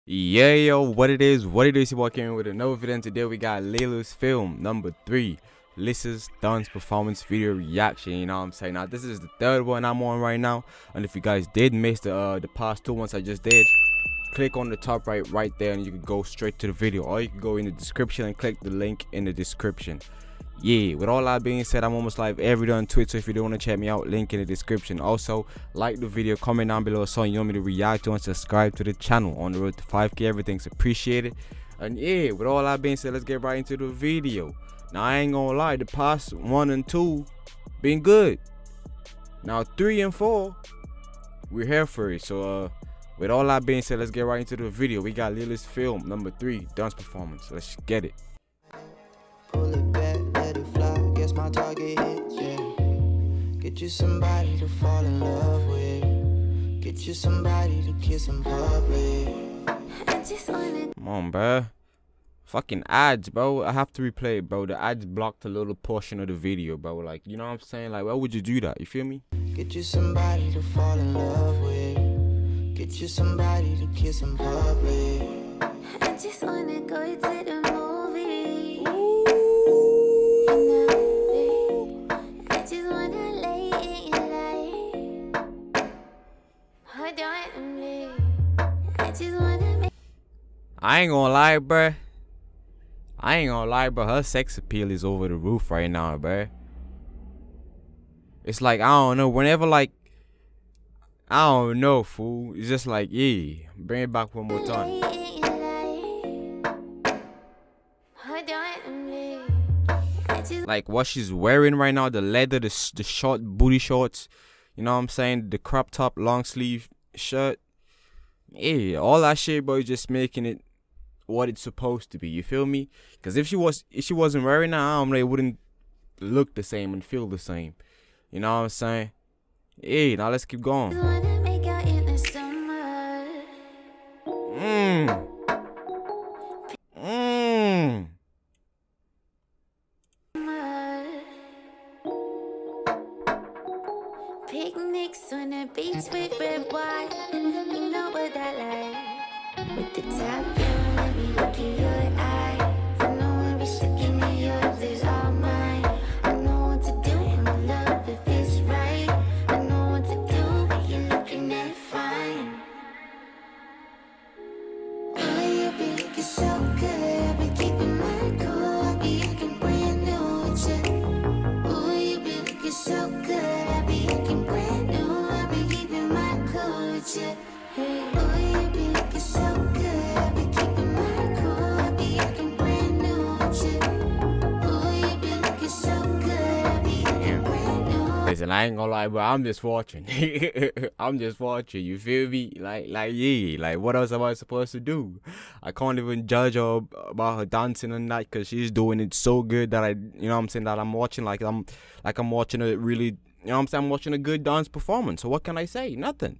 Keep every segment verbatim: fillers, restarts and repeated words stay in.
Yeah, yo, what it is, what it is, you walking in with another video, and today we got Layla's film number three, Lissa's dance performance video reaction. You know what I'm saying? Now this is the third one I'm on right now, and if you guys did miss the uh, the past two ones I just did, click on the top right right there and you can go straight to the video, or you can go in the description and click the link in the description. Yeah, with all that being said, I'm almost live every day on Twitch, so if you don't want to check me out, link in the description. Also, like the video, comment down below something you want me to react to, and subscribe to the channel. On the road to five K, everything's appreciated. And yeah, with all that being said, let's get right into the video. Now I ain't gonna lie, the past one and two been good. Now three and four, we're here for it. So uh with all that being said, let's get right into the video. We got Layla's film number three, dance performance. Let's get it. Pull it back, let it fly, guess my target hit, yeah. Get you somebody to fall in love with. Get you somebody to kiss in public. I just wanna... Come on, bruh. Fucking ads, bro. I have to replay it, bro. The ads blocked a little portion of the video, bro. Like, you know what I'm saying? Like, why would you do that? You feel me? Get you somebody to fall in love with. Get you somebody to kiss in public. I just wanna go to the movie. I ain't gonna lie, bruh. I ain't gonna lie, bro. Her sex appeal is over the roof right now, bruh. It's like, I don't know. Whenever, like, I don't know, fool. It's just like, yeah. Bring it back one more time. Like, what she's wearing right now, the leather, the, the short booty shorts. You know what I'm saying? The crop top, long sleeve shirt. Yeah, all that shit, bro, is just making it what it's supposed to be. You feel me? Because if she was, if she wasn't wearing that, I don't know, it wouldn't look the same and feel the same. You know what I'm saying? Yeah, now let's keep going. Mmm. Mmm. Picnics on the beach with red wine. You know what I like. With the top down, let me look in your eye. I know every second of yours is all mine. I know what to do in my love if it's right. I know what to do when you're looking that fine. Oh, you be looking so good. I'll be keeping my cool. I'll be acting brand new with you. Oh, you be looking so good. I'll be acting brand new. I'll be keeping my cool with you. Hey, oh, you be looking so good. I'll be keeping my cool. I'll be acting brand new with you. Oh, you be looking so good. I'll be acting brand new. Listen, I ain't gonna lie, bro. I'm just watching. I'm just watching. You feel me? Like, like, yeah. Like, what else am I supposed to do? I can't even judge her about her dancing and that, because she's doing it so good that I, you know what I'm saying, that I'm watching like I'm, like I'm watching a really, you know what I'm saying, I'm watching a good dance performance. So what can I say? Nothing.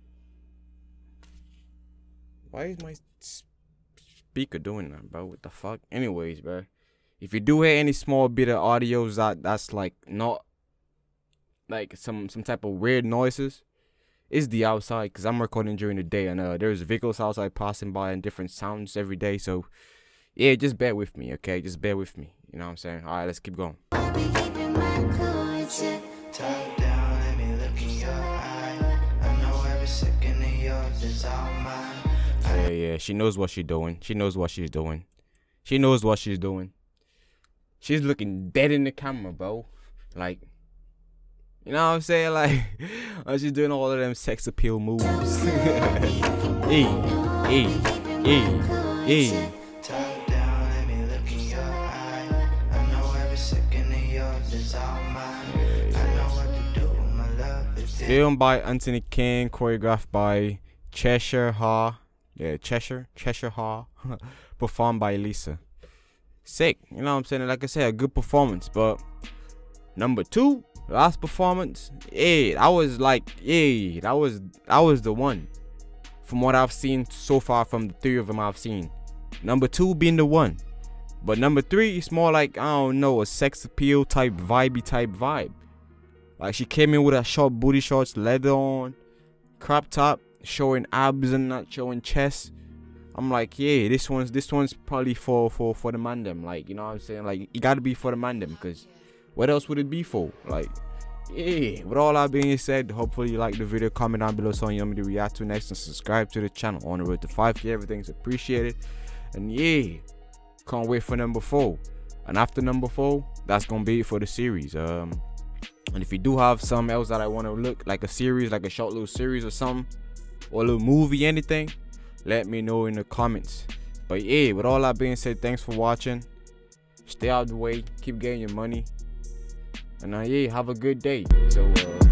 Why is my speaker doing that, bro? What the fuck? Anyways, bro, if you do hear any small bit of audios that that's like not like some some type of weird noises, it's the outside, because I'm recording during the day, and uh there's vehicles outside passing by and different sounds every day. So yeah, just bear with me, okay? Just bear with me. You know what I'm saying? All right, let's keep going. I'll be keeping my cool with you. Top down, let me look in your eye. I know every second of yours is all mine. Yeah, yeah, she knows what she's doing. She knows what she's doing. She knows what she's doing. She's looking dead in the camera, bro. Like, you know what I'm saying? Like, she's doing all of them sex appeal moves. Hey, hey, hey, hey. Top down, let me look in your eye. I know every second of yours is all mine. I know what to do with my love. Filmed by Anthony King, choreographed by Cheshire Ha. Yeah, Cheshire, Cheshire Ha. Performed by Lisa. Sick, you know what I'm saying? Like I said, a good performance. But number two, last performance, yeah, that was like, yeah, that was that was the one. From what I've seen so far, from the three of them I've seen, number two being the one. But number three is more like, I don't know, a sex appeal type, vibey type vibe. Like, she came in with a short booty shorts, leather on, crop top, showing abs and not showing chest. I'm like, yeah, this one's this one's probably for for for the man them. Like, you know what I'm saying? Like, it gotta be for the man them, because what else would it be for? Like, yeah. With all that being said, hopefully you like the video. Comment down below something you want me to react to next, and subscribe to the channel. On the road to five K, everything's appreciated. And yeah, can't wait for number four. And after number four, that's gonna be it for the series. Um, and if you do have something else that I want to look like, a series, like a short little series or something, or a little movie, anything, let me know in the comments. But yeah, with all that being said, thanks for watching. Stay out of the way, keep getting your money, and uh, yeah, have a good day. So uh